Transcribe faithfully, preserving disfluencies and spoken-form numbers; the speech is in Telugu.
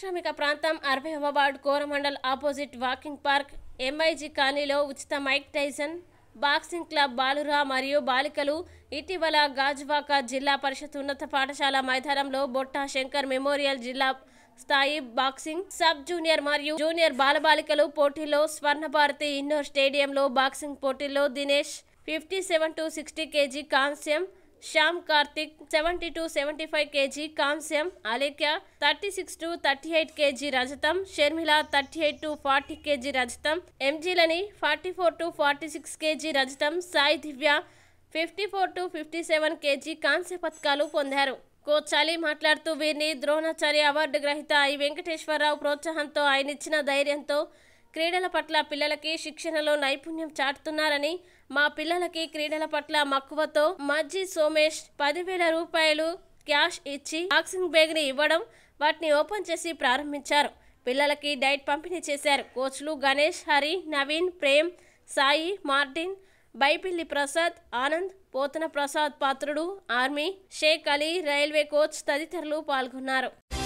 పారిశ్రామిక ప్రాంతం అరవైవ వార్డు Coromandel opposite walking park MIG కాలనీలో ఉచిత మైక్ టైసన్ బాక్సింగ్ క్లబ్ బాలుర మరియు బాలికలు ఇటీవల గాజువాక జిల్లా పరిషత్ ఉన్నత పాఠశాల మైదానంలో బొట్టా శంకర్ మెమోరియల్ జిల్లా స్థాయి బాక్సింగ్ సబ్ జూనియర్ మరియు జూనియర్ బాలబాలికలు పోటీల్లో స్వర్ణ భారతి ఇండోర్ స్టేడియంలో బాక్సింగ్ పోటీల్లో Dinesh fifty seven to sixty kg కాంస్యం, Shyam Karthik seventy to seventy five kg కాంస్యం, Alekhya thirty six to thirty eight kg రజతం, Sharmila thirty eight to forty kg రజతం, ఎంజీలని forty four to forty six kg రజతం, Sai Divya fifty four to fifty seven kg కాంస్య పథకాలు పొందారు. కోచ్ అలీ మాట్లాడుతూ వీరిని ద్రోణాచార్య అవార్డు గ్రహీత ఐ వెంకటేశ్వరరావు ప్రోత్సాహంతో ఆయన ఇచ్చిన ధైర్యంతో క్రీడల పట్ల పిల్లలకి శిక్షణలో నైపుణ్యం చాటుతున్నారని, మా పిల్లలకి క్రీడల పట్ల మక్కువతో మజ్జి సోమేష్ పదివేల రూపాయలు క్యాష్ ఇచ్చి బాక్సింగ్ బ్యాగ్ ని ఇవ్వడం, వాటిని ఓపెన్ చేసి ప్రారంభించారు. పిల్లలకి డైట్ పంపిణీ చేశారు. కోచ్లు Ganesh, Hari, Naveen, Prem, Sai, Martin, Baipilli Prasad, Anand, Potana Prasad Patrudu, army, Shaik Ali, railway coach తదితరులు పాల్గొన్నారు.